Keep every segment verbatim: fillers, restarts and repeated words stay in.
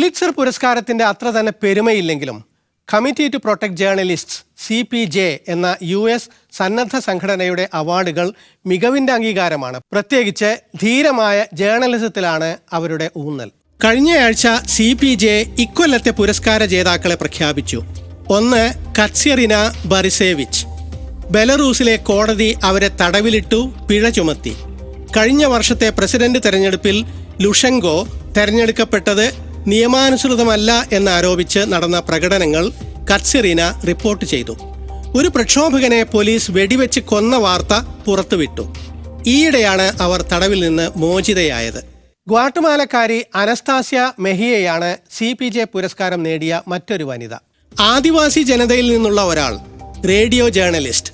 Pulitzer പുരസ്കാരത്തിന്റെ അത്ര തന്നെ പെരുമയില്ലെങ്കിലും committee to protect journalists C P J എന്ന യു എസ് സന്നദ്ധ സംഘടനയുടെ അവാർഡുകൾ മികവിന്റെ അംഗീകാരമാണ്. പ്രത്യേകിച്ച് ധീരമായ ജേർണലിസത്തിലാണ് അവരുടെ ഊന്നൽ. കഴിഞ്ഞയാഴ്ച സി പി ജെ ഇക്കൊല്ലത്തെ പുരസ്കാര ജേതാക്കളെ പ്രഖ്യാപിച്ചു. ഒന്ന് കറ്റ്സ്യറിന ബറിസേവിച്ച്. ബെലറൂസിലെ കോടതി അവരെ തടവിലിട്ടു, പിഴ ചുമത്തി. കഴിഞ്ഞ വർഷത്തെ പ്രസിഡന്റ് തെരഞ്ഞെടുപ്പിൽ ലുഷെങ്കോ തെരഞ്ഞെടുക്കപ്പെട്ടത് നിയമാനുസൃതമല്ല എന്നാരോപിച്ച് നടന്ന പ്രകടനങ്ങൾ കറ്റ്സ്യറിന റിപ്പോർട്ട് ചെയ്തു. ഒരു പ്രക്ഷോഭകനെ പോലീസ് വെടിവെച്ച് കൊന്ന വാർത്ത പുറത്തുവിട്ടു. ഈയിടെയാണ് അവർ തടവിൽ നിന്ന് മോചിതയായത്. ഗ്വാട്ടമാലക്കാരി അനസ്താസ്യ മെഹിയയാണ് സി പി ജെ പുരസ്കാരം നേടിയ മറ്റൊരു വനിത. ആദിവാസി ജനതയിൽ നിന്നുള്ള ഒരാൾ, റേഡിയോ ജേർണലിസ്റ്റ്.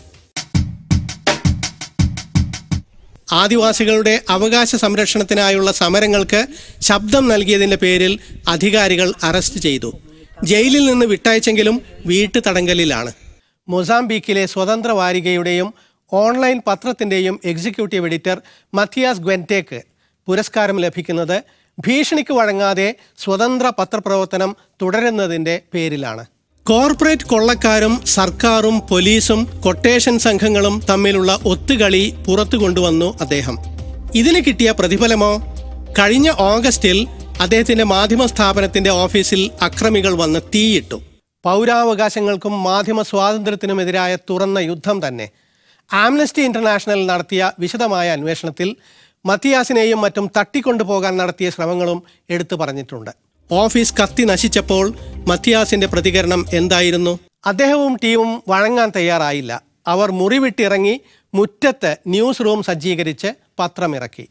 ആദിവാസികളുടെ അവകാശ സംരക്ഷണത്തിനായുള്ള സമരങ്ങൾക്ക് ശബ്ദം നൽകിയതിന്റെ പേരിൽ അധികാരികൾ അറസ്റ്റ് ചെയ്തു. ജയിലിൽ നിന്ന് വിട്ടയച്ചെങ്കിലും വീട്ടു തടങ്കലിലാണ്. മൊസാംബിക്കിലെ സ്വതന്ത്ര വാരികയുടെയും ഓൺലൈൻ പത്രത്തിന്റെയും എക്സിക്യൂട്ടീവ് എഡിറ്റർ മത്തിയാസ് ഗ്വെൻറ്റേക്ക് പുരസ്കാരം ലഭിക്കുന്നത് ഭീഷണിക്ക് വഴങ്ങാതെ സ്വതന്ത്ര പത്രപ്രവർത്തനം തുടരുന്നതിന്റെ പേരിലാണ്. കോർപ്പറേറ്റ് കൊള്ളക്കാരും സർക്കാരും പോലീസും കൊട്ടേഷൻ സംഘങ്ങളും തമ്മിലുള്ള ഒത്തുകളി പുറത്തു കൊണ്ടുവന്നു അദ്ദേഹം. ഇതിന് കിട്ടിയ പ്രതിഫലമോ? കഴിഞ്ഞ ഓഗസ്റ്റിൽ അദ്ദേഹത്തിന്റെ മാധ്യമ സ്ഥാപനത്തിന്റെ ഓഫീസിൽ അക്രമികൾ വന്ന് തീയിട്ടു. പൗരാവകാശങ്ങൾക്കും മാധ്യമ സ്വാതന്ത്ര്യത്തിനുമെതിരായ തുറന്ന യുദ്ധം തന്നെ. ആംനസ്റ്റി ഇന്റർനാഷണൽ നടത്തിയ വിശദമായ അന്വേഷണത്തിൽ മത്തിയാസിനെയും മറ്റും തട്ടിക്കൊണ്ടുപോകാൻ നടത്തിയ ശ്രമങ്ങളും എടുത്തു പറഞ്ഞിട്ടുണ്ട്. ഓഫീസ് കത്തി നശിച്ചപ്പോൾ മത്തിയാസിന്റെ പ്രതികരണം എന്തായിരുന്നു? അദ്ദേഹവും ടീമും വഴങ്ങാൻ തയ്യാറായില്ല. അവർ മുറിവിട്ടിറങ്ങി മുറ്റത്ത് ന്യൂസ് റൂം സജ്ജീകരിച്ച് പത്രമിറക്കി.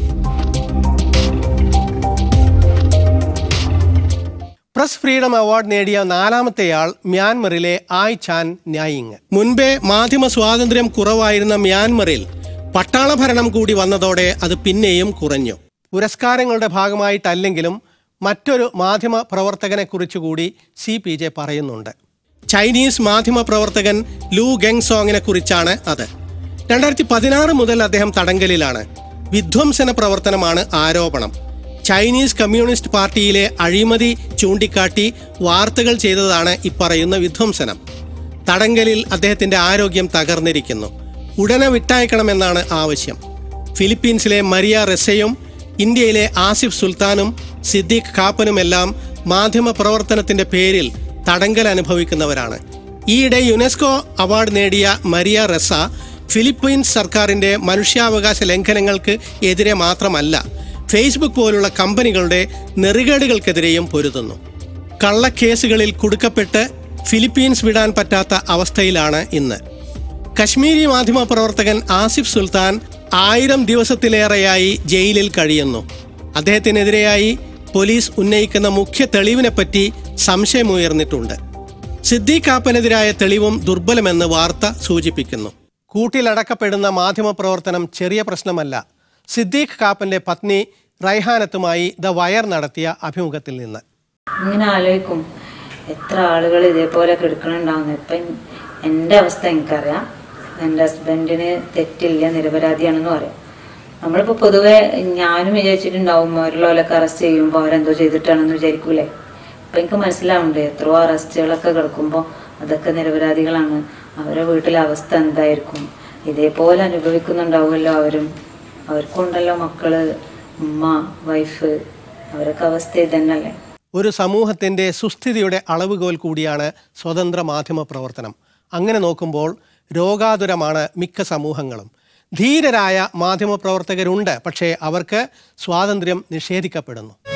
പ്രസ് ഫ്രീഡം അവാർഡ് നേടിയ നാലാമത്തെയാൾ മ്യാൻമറിലെ ആയ് ചാൻ ന്യായിങ്. മുൻപേ മാധ്യമ സ്വാതന്ത്ര്യം കുറവായിരുന്ന മ്യാൻമറിൽ പട്ടാള ഭരണം കൂടി വന്നതോടെ അത് പിന്നെയും കുറഞ്ഞു. പുരസ്കാരങ്ങളുടെ ഭാഗമായിട്ടല്ലെങ്കിലും മറ്റൊരു മാധ്യമ പ്രവർത്തകനെ കുറിച്ചുകൂടി സി പി ജെ പറയുന്നുണ്ട്. ചൈനീസ് മാധ്യമ പ്രവർത്തകൻ ലൂ ഗെങ് സോങ്ങിനെ കുറിച്ചാണ് അത്. രണ്ടായിരത്തി പതിനാറ് മുതൽ അദ്ദേഹം തടങ്കലിലാണ്. വിധ്വംസന പ്രവർത്തനമാണ് ആരോപണം. ചൈനീസ് കമ്മ്യൂണിസ്റ്റ് പാർട്ടിയിലെ അഴിമതി ചൂണ്ടിക്കാട്ടി വാർത്തകൾ ചെയ്തതാണ് ഇപ്പറയുന്ന വിധ്വംസനം. തടങ്കലിൽ അദ്ദേഹത്തിന്റെ ആരോഗ്യം തകർന്നിരിക്കുന്നു. ഉടനെ വിട്ടയക്കണമെന്നാണ് ആവശ്യം. ഫിലിപ്പീൻസിലെ മരിയ റെസയും ഇന്ത്യയിലെ ആസിഫ് സുൽത്താനും സിദ്ദീഖ് കാപ്പനുമെല്ലാം മാധ്യമ പ്രവർത്തനത്തിന്റെ പേരിൽ തടങ്കൽ അനുഭവിക്കുന്നവരാണ്. ഈയിടെ യുനെസ്കോ അവാർഡ് നേടിയ മരിയ റെസ ഫിലിപ്പീൻസ് സർക്കാരിന്റെ മനുഷ്യാവകാശ ലംഘനങ്ങൾക്ക് എതിരെ മാത്രമല്ല, ഫേസ്ബുക്ക് പോലുള്ള കമ്പനികളുടെ നെറികേടുകൾക്കെതിരെയും പൊരുതുന്നു. കള്ളക്കേസുകളിൽ കുടുക്കപ്പെട്ട് ഫിലിപ്പീൻസ് വിടാൻ പറ്റാത്ത അവസ്ഥയിലാണ് ഇന്ന്. കശ്മീരി മാധ്യമ പ്രവർത്തകൻ ആസിഫ് സുൽത്താൻ ആയിരം ദിവസത്തിലേറെയായി ജയിലിൽ കഴിയുന്നു. അദ്ദേഹത്തിനെതിരെയായി പോലീസ് ഉന്നയിക്കുന്ന മുഖ്യ തെളിവിനെപ്പറ്റി സംശയമുയർന്നിട്ടുണ്ട്. സിദ്ദീഖ് കാപ്പനെതിരായ തെളിവും ദുർബലമെന്ന് വാർത്ത സൂചിപ്പിക്കുന്നു. കൂട്ടിലടക്കപ്പെടുന്ന മാധ്യമ പ്രവർത്തനം ചെറിയ പ്രശ്നമല്ല. സിദ്ദീഖ് കാപ്പന്റെ പത്നി റൈഹാനത്തുമായി ദ വയർ നടത്തിയ അഭിമുഖത്തിൽ നിന്ന്. ഇങ്ങനെ ആലോചിക്കും, എത്ര ആളുകൾ ഇതേപോലെ കിടക്കണുണ്ടാവുന്നു. ഇപ്പം എൻ്റെ അവസ്ഥ എനിക്കറിയാം. എൻ്റെ ഹസ്ബൻഡിന് തെറ്റില്ല, നിരപരാധിയാണെന്ന് പറയാം. നമ്മളിപ്പോൾ പൊതുവെ ഞാനും വിചാരിച്ചിട്ടുണ്ടാവും അവരിലൊക്കെ അറസ്റ്റ് ചെയ്യുമ്പോൾ അവരെന്തോ ചെയ്തിട്ടാണെന്ന് വിചാരിക്കൂലേ. ഇപ്പം എനിക്ക് മനസ്സിലാവുന്നുണ്ട്, എത്രയോ അറസ്റ്റുകളൊക്കെ കിടക്കുമ്പോൾ അതൊക്കെ നിരപരാധികളാണ്. അവരുടെ വീട്ടിലെ അവസ്ഥ എന്തായിരിക്കും? ഇതേപോലെ അനുഭവിക്കുന്നുണ്ടാവുമല്ലോ അവരും. അവർക്കുണ്ടല്ലോ മക്കള്, ഉമ്മ, വൈഫ്, അവരൊക്കെ അവസ്ഥ ഇതന്നല്ലേ. ഒരു സമൂഹത്തിന്റെ സുസ്ഥിതിയുടെ അളവുകോൽ കൂടിയാണ് സ്വതന്ത്ര മാധ്യമ പ്രവർത്തനം. അങ്ങനെ നോക്കുമ്പോൾ രോഗാതുരമാണ് മിക്ക സമൂഹങ്ങളും. ധീരരായ മാധ്യമപ്രവർത്തകരുണ്ട്, പക്ഷേ അവർക്ക് സ്വാതന്ത്ര്യം നിഷേധിക്കപ്പെടുന്നു.